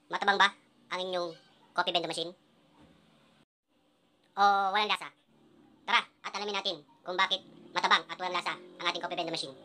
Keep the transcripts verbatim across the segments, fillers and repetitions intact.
Matabang ba ang inyong coffee vending machine? O walang lasa? Tara at alamin natin kung bakit matabang at walang lasa ang ating coffee vending machine.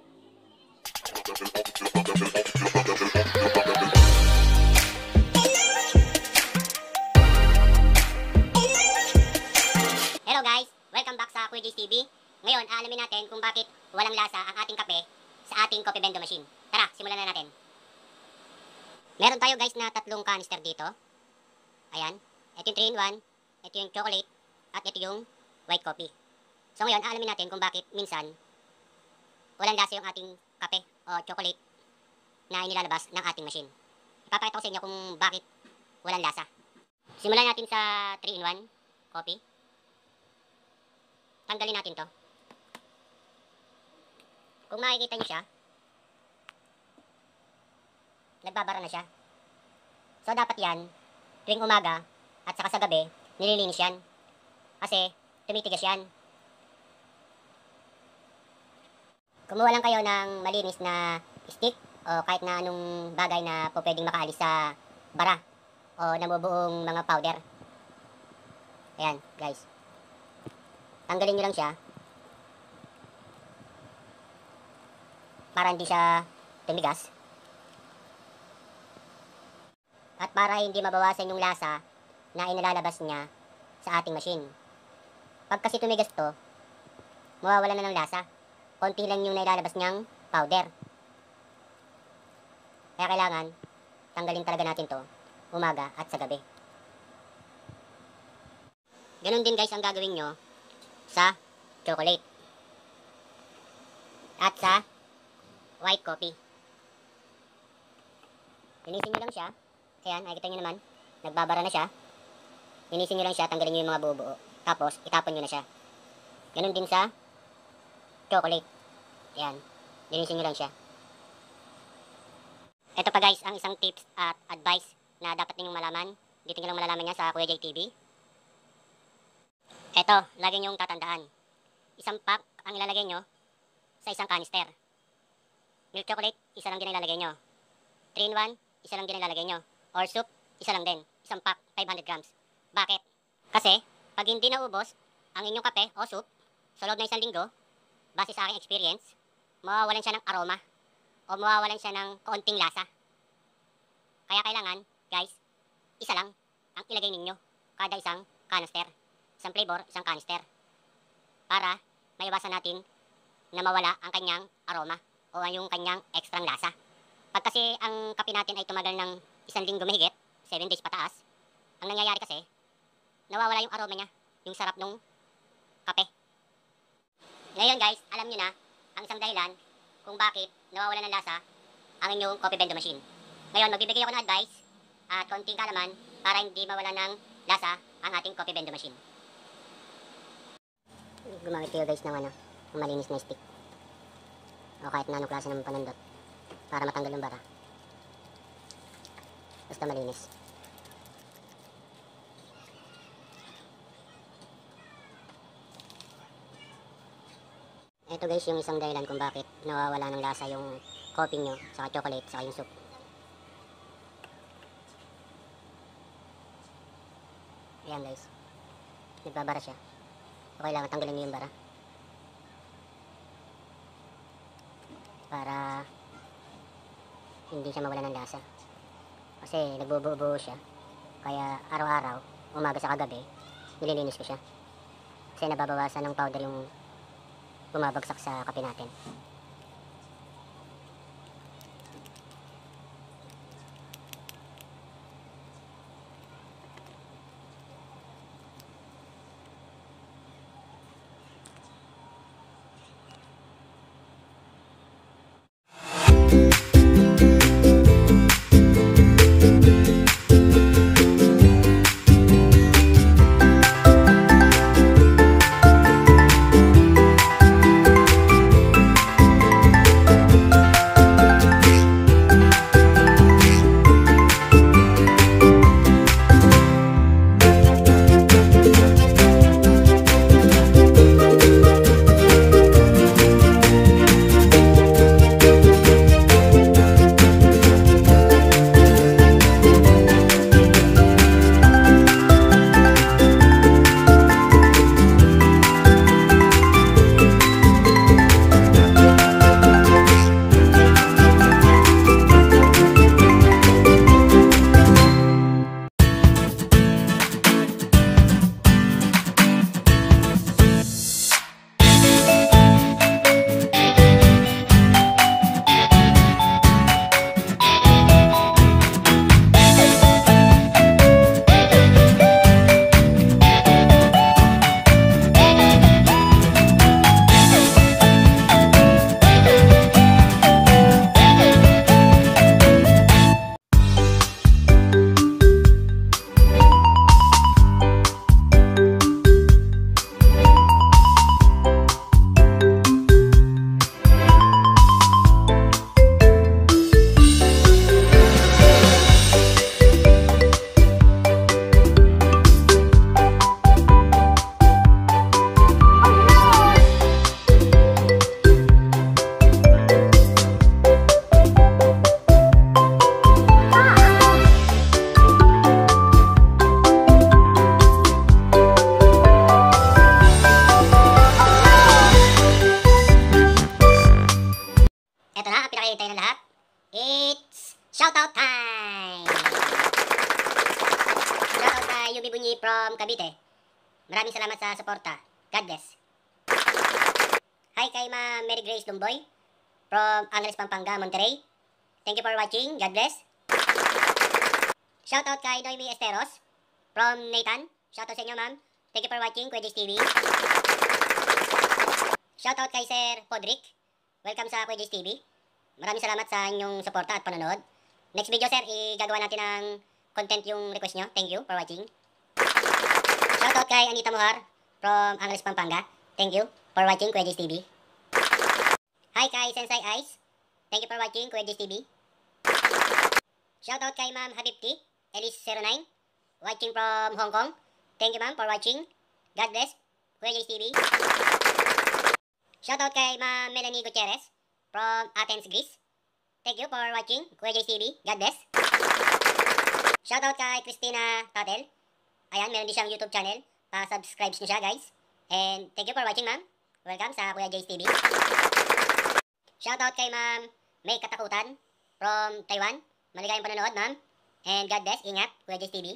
Hello guys! Welcome back sa Kuya J's T V. Ngayon, aalamin natin kung bakit walang lasa ang ating kape sa ating coffee vending machine. Tara, simulan na natin. Meron tayo guys na tatlong canister dito. Ayan. Ito yung three in one, ito yung chocolate, at ito yung white coffee. So ngayon, aalamin natin kung bakit minsan walang lasa yung ating kape o chocolate na inilalabas ng ating machine. Ipapakita ko sa inyo kung bakit walang lasa. Simulan natin sa three in one coffee. Tanggalin natin to. Kung makikita nyo siya, nagbabara na siya. So dapat yan, tuwing umaga at saka sa gabi, nililinis yan. Kasi tumitigas yan. Kumuha lang kayo ng malinis na stick o kahit na anong bagay na po pwedeng makaalis sa bara o nabubuong mga powder. Ayan guys. Tanggalin nyo lang siya para hindi siya tumigas at para hindi mabawasan yung lasa na inilalabas niya sa ating machine. Pag kasi tumigas to, mawawala na ng lasa. Konti lang yung nailalabas niyang powder. Kaya kailangan tanggalin talaga natin to umaga at sa gabi. Ganun din guys ang gagawin nyo sa chocolate at sa white coffee. Linisin nyo lang siya. Ayan, nakikita nyo naman, nagbabara na siya. Linisin nyo lang siya, tanggalin nyo yung mga buo-buo. Tapos, itapon nyo na siya. Ganun din sa chocolate. Ayan, linisin nyo lang siya. Ito pa guys, ang isang tips at advice na dapat ninyong malaman. Dito nyo lang malalaman yan sa Kuya J T V. Ito, lagi nyong tatandaan. Isang pack ang ilalagay nyo sa isang canister. Milk chocolate, isa lang din ilalagay nyo. three in one, isa lang din ilalagay nyo. Or soup, isa lang din. Isang pack, five hundred grams. Bakit? Kasi, pag hindi naubos ang inyong kape o soup sa loob ng isang linggo, base sa aking experience, mawawalan siya ng aroma o mawawalan siya ng kaunting lasa. Kaya kailangan, guys, isa lang ang ilagay ninyo kada isang canister. Isang flavor, isang canister. Para maiwasan natin na mawala ang kanyang aroma o yung kanyang extra lasa. Pag kasi ang kape natin ay tumagal ng isang linggo mahigit, seven days pataas, ang nangyayari kasi, nawawala yung aroma niya, yung sarap ng kape. Ngayon guys, alam nyo na ang isang dahilan kung bakit nawawala ng lasa ang inyong coffee vending machine. Ngayon, magbibigay ako ng advice at konting kalaman para hindi mawala ng lasa ang ating coffee vending machine. Gumamit kayo guys ng ano, ng malinis na stick o kahit na anong klase ng panundot para matanggal yung bara. Basta malinis. Ito guys yung isang dahilan kung bakit nawawala ng lasa yung coffee nyo, saka chocolate, saka yung soup. Ayan guys, nagbabara siya. So kailangan tanggalin nyo yung bara para hindi siya mawala ng lasa. Kasi nagbubuo-buo siya. Kaya araw-araw, umaga sa kagabi, nililinis ko siya. Kasi nababawasan ng powder yung bumabagsak sa kape natin. from Cavite. Maraming salamat sa suporta. God bless. Hi kay Ma'am Mary Grace Lumboy from Angeles, Pampanga, Monterrey. Thank you for watching. God bless. Shoutout kay Noemi Esteros from Nathan. Shoutout sa inyo, ma'am. Thank you for watching Kuya J's T V. Shoutout kay Sir Podrick. Welcome sa Kuya J's T V. Maraming salamat sa inyong suporta at panonood. Next video, sir, igagawa natin ng content yung request nyo. Thank you for watching. Shoutout kay Anita Mohar from Angeles, Pampanga. Thank you for watching Kuya J's T V. Hi kay Sensei Ice. Thank you for watching Kuya J's T V. Shoutout kay Ma'am Habibti Elise zero nine. Watching from Hong Kong. Thank you, ma'am, for watching. God bless. Kuya J's T V. Shoutout kay Ma'am Melanie Gutierrez from Athens, Greece. Thank you for watching Kuya J's T V. God bless. Shoutout kay Christina Tatel. Ayan, meron din siyang YouTube channel. Pa-subscribe nyo siya, guys. And thank you for watching, ma'am. Welcome sa Kuya J's T V. Shoutout kay Ma'am May Katakutan from Taiwan. Maligayang panonood, ma'am. And God bless. Ingat, Kuya J's T V.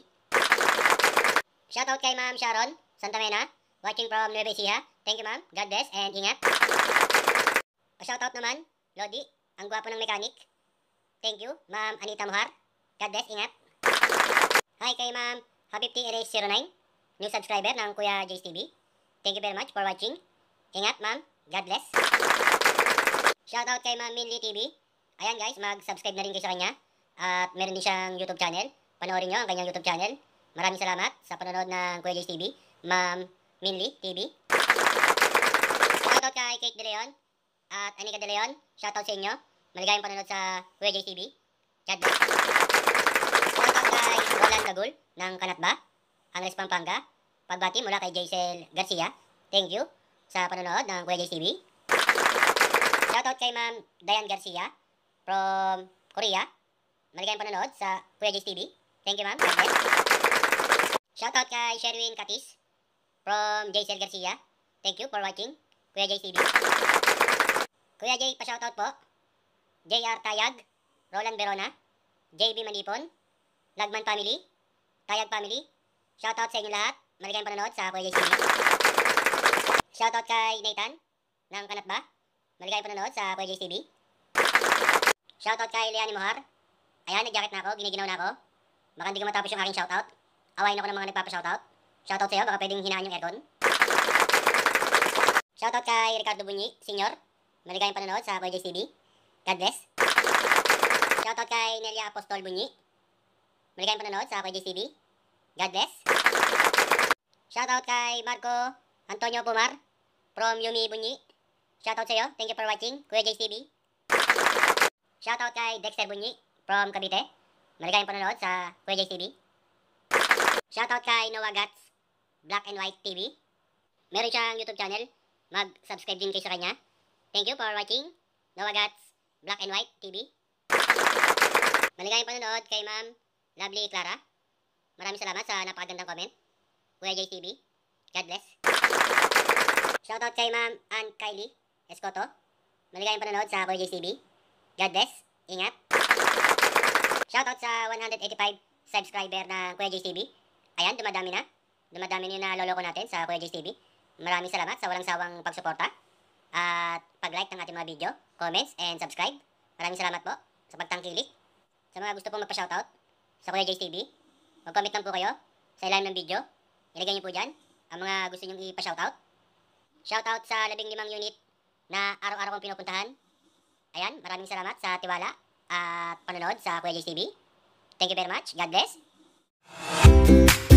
Shoutout kay Ma'am Sharon Santamena. Watching from Nueva Ecija. Thank you, ma'am. God bless and ingat. Pa-shoutout naman, Lodi, ang gwapo ng mechanic. Thank you, Ma'am Anita Mohar. God bless, ingat. Hi kay Ma'am Habibti Erase zero nine, new subscriber ng Kuya J's T V. Thank you very much for watching. Ingat, ma'am. God bless. Shoutout kay Ma'am Minli T V. Ayan, guys, mag-subscribe na rin kayo sa kanya. At meron din siyang YouTube channel. Panoorin nyo ang kanyang YouTube channel. Maraming salamat sa panonood ng Kuya J's T V. Ma'am Minli T V. Shoutout kay Kate De Leon at Anika De Leon. Shoutout sa inyo. Maligayang panonood sa Kuya J's T V. God bless. Shoutout kay Roland Gagul ng Kanatba, Angeles, Pampanga. Pagbati mula kay Jaisel Garcia. Thank you sa panonood ng Kuya J's T V. Shoutout kay Ma'am Dayan Garcia from Korea. Maligayang panonood sa Kuya J's T V. Thank you, ma'am. God bless. Shoutout kay Sherwin Katis from Jaisel Garcia. Thank you for watching Kuya J's T V. Kuya J, pa-shoutout po. J R Tayag, Roland Verona, J B Manipon, Lagman Family, Tayag Family. Shoutout sa inyo lahat. Maligayang panonood sa Kuya J's T V. Shoutout kay Nathan ng Kanatba. Maligayang panonood sa Kuya J's T V. Shoutout kay Leanne Mohar. Ayan, nag-jacket na ako, giniginaw na ako. Baka hindi ko matapos yung aking shoutout. Awayin ako ng mga nagpapa-shoutout. Shoutout sa'yo, baka pwedeng hinaan yung aircon. Shoutout kay Ricardo Bunyi, Senior. Maligayang panonood sa Kuya J's T V. God bless. Shoutout kay Nelia Apostol Bunyi. Maligayang panonood sa Kuya J's T V. God bless. Shoutout kay Marco Antonio Pumar from Yumi Bunyi. Shoutout sa'yo. Thank you for watching Kuya J's T V. Shoutout kay Dexter Bunyi from Cavite. Maligayang panonood sa Kuya J's T V. Shoutout kay Noah Gats Black and White T V. Meron siyang YouTube channel. Mag-subscribe din kayo sa kanya. Thank you for watching Noah Gats Black and White T V. Maligayang panonood kay Ma'am Lovely Clara. Maraming salamat sa napakagandang comment. Kuya J's T V. God bless. Shoutout kay Ma'am Ann Kylie Escoto. Maligayang panonood sa Kuya J's T V. God bless. Ingat. Shoutout sa one hundred eighty-five subscriber ng Kuya J's T V. Ayan, dumadami na. Dumadami na yung naloloko natin sa Kuya J's T V. Maraming salamat sa walang sawang pagsuporta. At pag-like ng ating mga video, comments, and subscribe. Maraming salamat po sa pagtangkilik. Sa mga gusto pong magpa-shoutout sa Kuya J's T V, mag-comment lang po kayo sa ilalim ng video. Ilagay niyo po dyan ang mga gusto nyong ipa-shoutout. Shoutout sa labing limang unit na araw-araw kong pinupuntahan. Ayan, maraming salamat sa tiwala at panonood sa Kuya J's T V. Thank you very much. God bless.